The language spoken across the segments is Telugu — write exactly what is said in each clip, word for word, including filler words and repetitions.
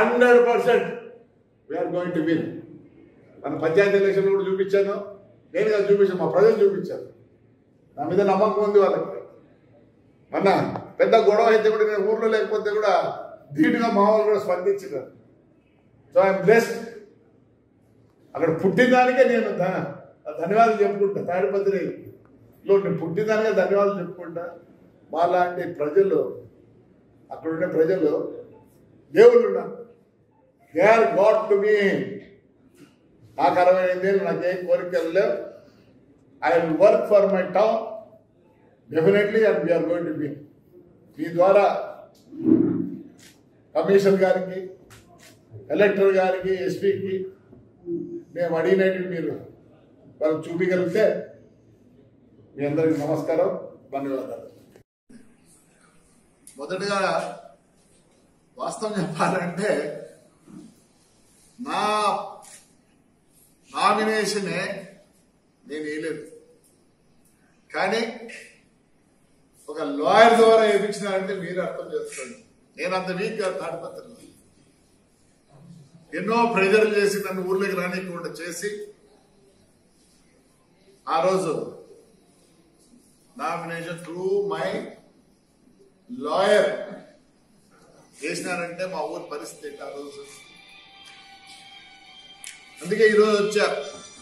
Hundred percent we're going to win. మన పంచాయతీ ఎలక్షన్ కూడా చూపించాను, నేను కదా చూపించాను, మా ప్రజలు చూపించాను. నా మీద నమ్మకం ఉంది వాళ్ళకి. మొన్న పెద్ద గొడవ అయితే కూడా నేను ఊర్లో లేకపోతే కూడా ధీటుగా మా వాళ్ళు కూడా స్పందించినారు. So I'm blessed. అక్కడ పుట్టినదానికే నేను ధన్యవాదాలు చెప్పుకుంటా. తాడిపత్రిలో నేను పుట్టినదానికే ధన్యవాదాలు చెప్పుకుంటా. మాలాంటి ప్రజలు, అక్కడ ఉండే ప్రజలు దేవుళ్ళు ఉన్నారు. They are god to me. నాకు అరవై ఐదేళ్ళు, నాకేం కోరికలు లేవు. I will work for my town definitely and we're going to be. మీ ద్వారా కమిషనర్ గారికి, కలెక్టర్ గారికి, ఎస్పీకి మేము అడిగినట్టు మీరు వాళ్ళు చూపించగలిగితే మీ అందరికి నమస్కారం, ధన్యవాదాలు. మొదటగా వాస్తవం చెప్పాలంటే నా నామినేషనే నేను వేయలేదు, కానీ ఒక లాయర్ ద్వారా వేయించినారంటే మీరు అర్థం చేసుకోండి. నేను అంత వీక్ కాదు తాడిపత్రిలో. ఎన్నో ప్రెజర్లు చేసి నన్ను ఊర్లోకి రానికుండా చేసి ఆ రోజు నామినేషన్ త్రూ మై లాయర్ చేసినారంటే మా ఊరి పరిస్థితి ఆ రోజు. అందుకే ఈరోజు వచ్చారు.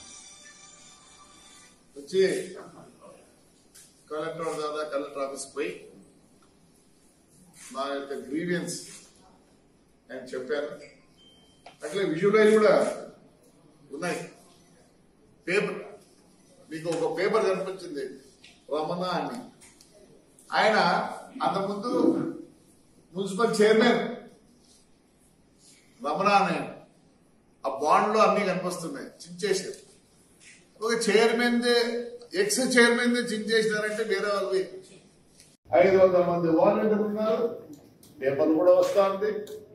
వచ్చి కలెక్టర్ దాదా కలెక్టర్ ఆఫీస్ పోయి నా యొక్క గ్రీవియన్స్ నేను చెప్పాను. అట్లే విజువలైజ్ కూడా ఉన్నాయి. పేపర్ మీకు ఒక పేపర్ కనిపించింది, రమణ అని. ఆయన అంతకుముందు మున్సిపల్ చైర్మన్ రమణ అని. ఆ బాండ్ లో అన్ని కనిపిస్తున్నాయి, చించేసారు. ఒక చైర్మన్ ఎక్స్ చైర్మన్ చించేసినారంటే వేరే వాళ్ళు ఐదు వందల మంది వాలంటీర్లు ఉన్నారు. పేపర్లు కూడా వస్తా ఉంది.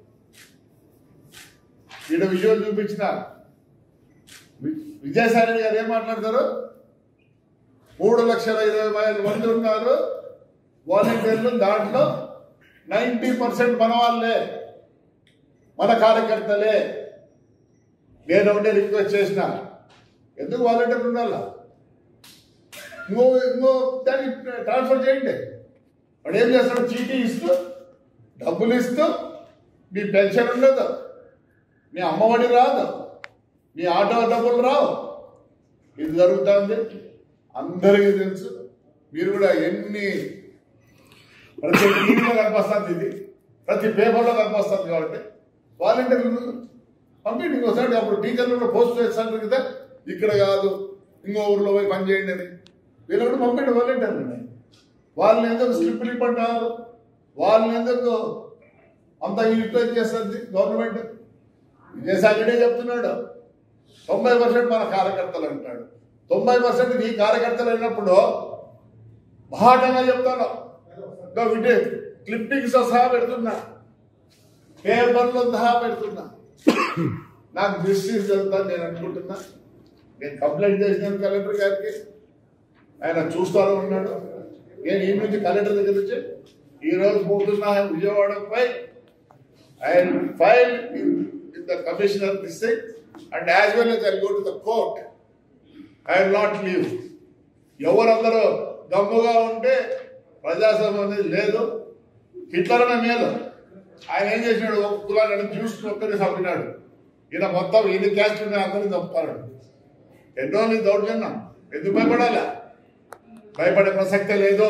ఈడ విజువల్ చూపించిన విజయసాయి రెడ్డి గారు ఏం మాట్లాడతారు, మూడు లక్షల ఇరవై ఐదు మంది ఉన్నారు వాలంటీర్లు. దాంట్లో నైన్టీ పర్సెంట్ మన వాళ్ళే, మన కార్యకర్తలే. నేను ఒకటే రిక్వెస్ట్ చేసిన, ఎందుకు వాలంటీర్లు ఉండాలా, ఇంకో ఇంకో దానికి ట్రాన్స్ఫర్ చేయండి. వాడు ఏం చేస్తాడు, చీటీ ఇస్తూ డబ్బులు ఇస్తూ మీ పెన్షన్ ఉండదు, మీ అమ్మఒడి రాదు, మీ ఆటో డబ్బులు రావు. ఇది జరుగుతుంది, అందరికీ తెలుసు. మీరు కూడా ఎన్ని ప్రతి టీవీలో కనిపిస్తుంది, ఇది ప్రతి పేపర్లో కనిపిస్తుంది. కాబట్టి వాలంటీర్లు పంపిండి ఇంకోసారి. అప్పుడు టీచర్లు కూడా పోస్ట్ చేస్తారు కదా, ఇక్కడ కాదు ఇంకో ఊర్లో పోయి పని చేయండి అని. వీళ్ళు కూడా పంపిండి వాలంటీర్లు. వాళ్ళని ఎందుకు స్లిప్పులు ఇప్పంటారు, వాళ్ళని ఎందుకు అంత యూటిలైజ్ చేస్తుంది గవర్నమెంట్. విజయసాయి చెప్తున్నాడు తొంభై పర్సెంట్ మన కార్యకర్తలు అంటాడు. తొంభై పర్సెంట్ నీ కార్యకర్తలు అయినప్పుడు బాటంగా చెప్తాను. వీటి క్లిప్పింగ్స్ సహా పెడుతున్నా, పేపర్లు సహా పెడుతున్నా. నాకు మిస్యూజ్ జరుగుతుంది నేను అనుకుంటున్నా. నేను కంప్లైంట్ చేసినాను కలెక్టర్ గారికి, ఆయన చూస్తాను ఉన్నాడు. నేను ఈ నుంచి కలెక్టర్ దగ్గర నుంచి ఈరోజు పోతున్నా విజయవాడపై. I file in the commissioner this thing, and as well as I'll go to the court. I will not leave. ఎవరందరూ గమ్ముగా ఉంటే ప్రజాస్వామ్యం అనేది లేదు. హిట్లర్ అనే మేలు. ఆయన ఏం చేసినాడు, ఒక కులాన్ని చూసుకుని ఒక్కరిని చంపినాడు. ఈయన మొత్తం ఈయన క్యాస్ట్ ఉండే అందరినీ చంపుతాడు. ఎన్నో నీ దౌర్జన్యం, ఎందుకు భయపడాలా? భయపడే ప్రసక్తే లేదు.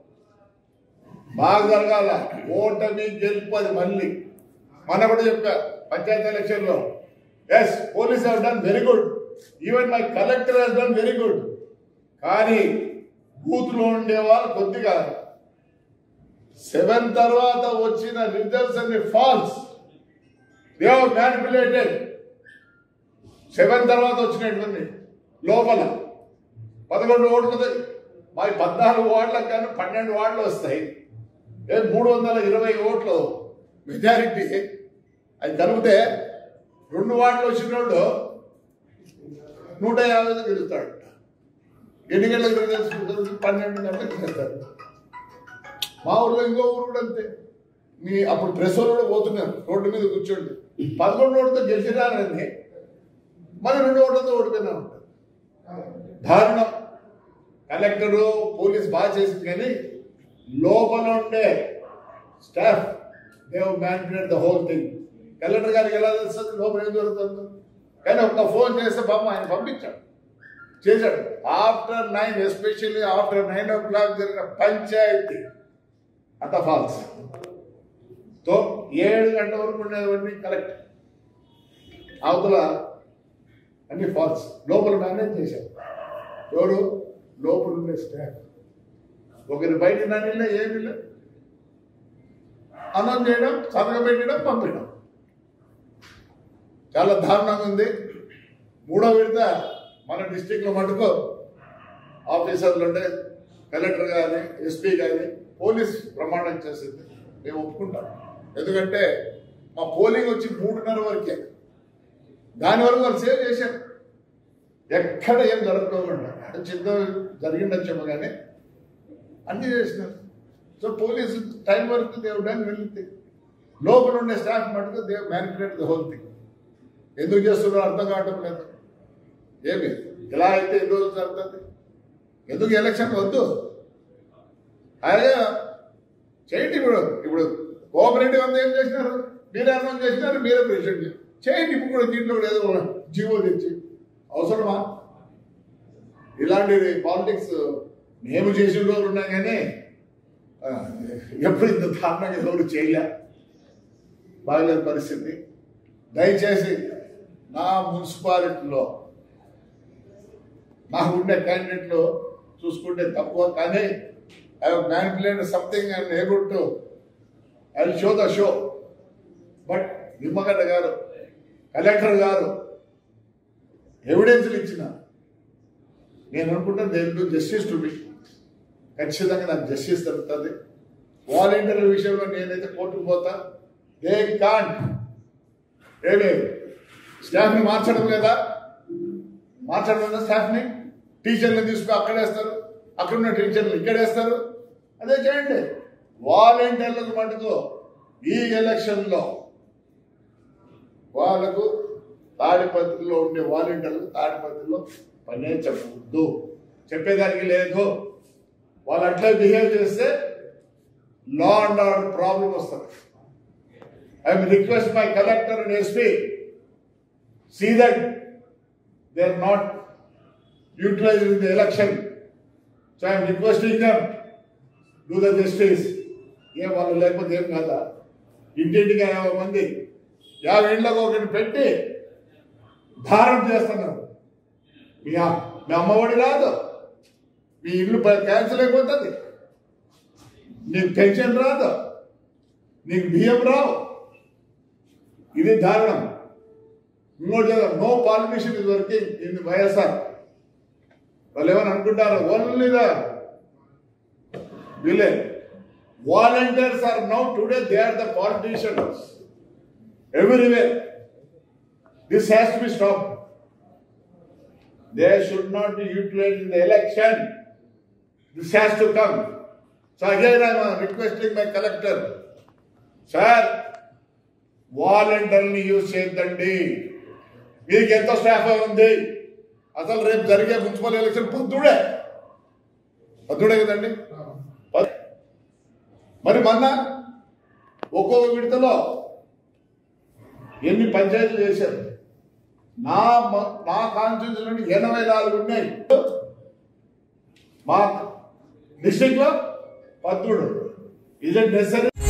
బాగా జరగాల. ఓటమి గెలుపు అది మళ్ళీ. మన కూడా చెప్పా పంచాయతీ ఎలక్షన్ లో, yes police have done very good, even my collector has done very good. కానీ బూత్ లో ఉండే వాళ్ళు కొద్దిగా సెవెన్ తర్వాత వచ్చిన రిజల్ట్స్ అన్ని false. They have manipulated. Seven తర్వాత వచ్చినటువంటి లోపల పదకొండు ఓట్లు, మా పద్నాలుగు వార్డులకు కానీ పన్నెండు వార్డులు వస్తాయి. మూడు వందల ఇరవై ఓట్లు మెజారిటీ. అది కలిపితే రెండు వార్డులు వచ్చిన వాళ్ళు నూట యాభై గెలుస్తాడు. ఎన్ని గంటలకు తెలుసుకుంటారు? పన్నెండు గంటలకు గెలుస్తాడు. మా ఊర్లో ఇంకో ఊరు కూడా అంతే. మీ అప్పుడు ప్రెస్ వాళ్ళు కూడా పోతున్నారు రోడ్డు మీద కూర్చోండి, పదకొండు ఓటుతో గెలిచిరానండి, మరి రెండు ఓట్లతో ఓడిపోయినా ఉంటారు. దారుణం. కలెక్టరు పోలీస్ బాగా చేసింది, కానీ లోపల ఉండే staff they manipulate the whole thing. Collector గారికి ఎలా తెలుస్తుంది లోపల ఏం జరుగుతుందో? కానీ ఒక ఫోన్ చేస్తే పాపం ఆయన పంపించాడు, చేశాడు. After nine especially after nine o'clock జరిగిన పంచాయతీ అంత ఫాల్స్. తో ఏడు గంటల వరకు ఉండేవన్నీ కరెక్ట్, అవతల అన్ని ఫాల్స్. లోపల మేనేజ్ చేశారు ఎవరు? లోపల ఉండే స్టాఫ్. ఒకరి బయట నానిలే ఏమి లేదు, అన్నం చేయడం, సంతకం పెట్టడం, పంపించడం. చాలా దారుణంగా ఉంది. మూడో విడత మన డిస్టిక్లో మటుకు ఆఫీసర్లు ఉండే కలెక్టర్ కానీ ఎస్పీ కానీ పోలీస్ ప్రమాణం చేసింది మేము ఒప్పుకుంటాం. ఎందుకంటే మా పోలింగ్ వచ్చి మూడున్నర వరకే, దాని వరకు వాళ్ళు సేవ్ చేశారు. ఎక్కడ ఏం జరగకుండా అంటే చిన్న జరిగిండొచ్చేమో కానీ అన్నీ చేసినారు. సో పోలీసు టైం వరకు దేవుడని వెళ్తే లోపల ఉండే స్టాఫ్ మటుకు they've manipulate the whole thing. ఎందుకు చేస్తున్నారో అర్థం కావటం లేదు. ఏమి ఇలా అయితే ఎన్ని రోజులు జరుగుతుంది? ఎందుకు ఎలక్షన్ వద్దు? అలాగే చేయండి. ఇప్పుడు ఇప్పుడు కోఆపరేటివ్ అంతా ఏం చేసినారు? మీరే అనౌన్స్ చేసినారు, మీరే ప్రెసిడెంట్ చేయండి. ఇప్పుడు కూడా దీంట్లో కూడా ఏదో జీవో తెచ్చి అవసరమా? ఇలాంటి పాలిటిక్స్ మేము చేసిన రోజులు ఉన్నాయి, కానీ ఎప్పుడు ఇంత దారుణంగా ఎవరు చేయలే. బాగలేదు పరిస్థితి. దయచేసి నా మున్సిపాలిటీలో నాకు ఉండే క్యాండిడేట్లు చూసుకుంటే తక్కువ, కానీ I have manipulated something and able to I will show the show. But Nimmagadda గారు, కలెక్టర్ గారు ఎవిడెన్స్లు ఇచ్చిన నేను అనుకుంటాను they will do justice to me. ఖచ్చితంగా నాకు జస్టిస్ దొరుకుతుంది. వాలంటీర్ల విషయంలో నేనైతే కోర్టుకు పోతా. దే కాంట్ ఏమి స్టాఫ్ని మార్చడం లేదా? మార్చడం లేదా స్టాఫ్ని? టీచర్లను తీసుకుని అక్కడేస్తారు, అక్కడున్న టీచర్లు ఇక్కడేస్తారు. అదే చేయండి. వాలంటీర్లకు మటుకు ఈ ఎలక్షన్లో వాళ్ళకు తాడిపత్రిలో ఉండే వాలంటీర్లు తాడిపత్రిలో పనే చెప్పవద్దు, చెప్పేదానికి లేదు. వాళ్ళు అట్లా బిహేవ్ చేస్తే లా అండ్ ఆర్డర్ ప్రాబ్లం వస్తుంది. I will request my collector and SP, see that they are not utilized in the election. So I am requesting them, do the justice. ఏం వాళ్ళు లేకపోతే ఏం కాదా? ఇంటింటికి యాభై మంది యాభై ఏళ్ళకు ఒకటి పెట్టి ధారణ చేస్తున్నారు. మీ మీ అమ్మఒడి రాదు, మీ ఇల్లు క్యాన్సిల్ అయిపోతుంది, నీకు పెన్షన్ రాదు, నీకు బియ్యం రావు. ఇది దారుణం. ఇంకోటి no politician is working in YSR. వాళ్ళు ఏమని అనుకుంటారు? Only the village volunteers are now today they are the politicians everywhere. This has to be stopped. They should not be utilized in the election. This has to come. So again I am requesting my collector, sir, వాలంటీర్ని యూజ్ చేయద్దండి. మీకు ఎంత స్టాఫ్ ఉంది? అసలు రేపు జరిగే మున్సిపల్ ఎలక్షన్ పొద్దుడే పొద్దుడే కదండి. మరి మొన్న ఒక్కొక్క విడతలో ఎన్ని పంచాయతీలు చేశారు? నా మా కాన్స్టిట్యూన్సీలో ఎనభై నాలుగు ఉన్నాయి, మా డిస్ట్రిక్ట్ లో పద్మూడు. ఇదే నెసరీ.